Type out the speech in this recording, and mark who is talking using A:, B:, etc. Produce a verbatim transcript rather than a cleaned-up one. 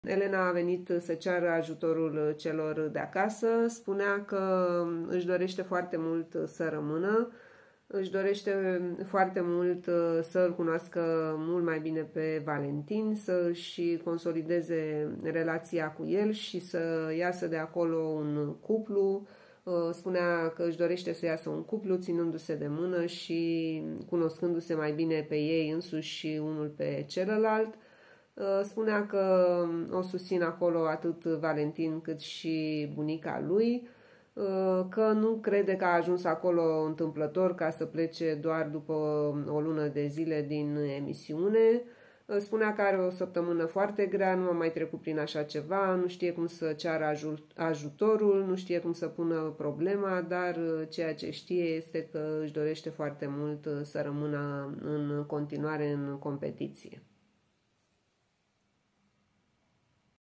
A: Elena a venit să ceară ajutorul celor de acasă, spunea că își dorește foarte mult să rămână, își dorește foarte mult să îl cunoască mult mai bine pe Valentin, să își consolideze relația cu el și să iasă de acolo un cuplu. Spunea că își dorește să iasă un cuplu ținându-se de mână și cunoscându-se mai bine pe ei însuși și unul pe celălalt. Spunea că o susțin acolo atât Valentin cât și bunica lui, că nu crede că a ajuns acolo întâmplător ca să plece doar după o lună de zile din emisiune. Spunea că are o săptămână foarte grea, nu a mai trecut prin așa ceva, nu știe cum să ceară ajutorul, nu știe cum să pună problema, dar ceea ce știe este că își dorește foarte mult să rămână în continuare în competiție.